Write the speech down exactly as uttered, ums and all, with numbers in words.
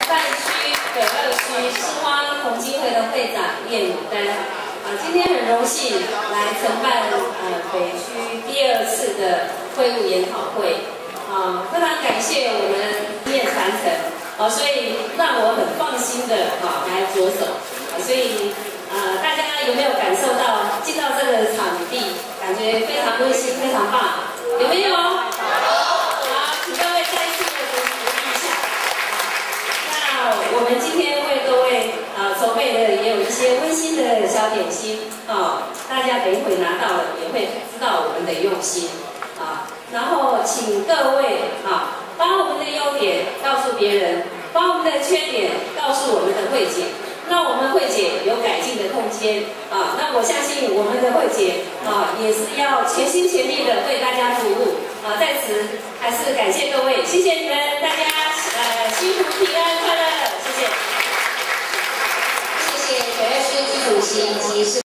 战区北二区青蛙同基会的会长叶牡丹啊，今天很荣幸来承办呃北区第二次的会务研讨会啊，非常感谢我们经验传承啊，所以让我很放心的啊来着手啊，所以呃大家有没有感受到进到这个场地，感觉非常温馨，非常棒，有没有？ 我们今天为各位啊筹备的也有一些温馨的小点心啊，大家等一会拿到了也会知道我们的用心啊。然后请各位啊，把我们的优点告诉别人，把我们的缺点告诉我们的慧姐，让我们慧姐有改进的空间啊。那我相信我们的慧姐啊，也是要全心全力的为大家服务啊。在此还是感谢各位，谢谢你们，大家呃辛苦平安快乐。 谢谢北二区区主席及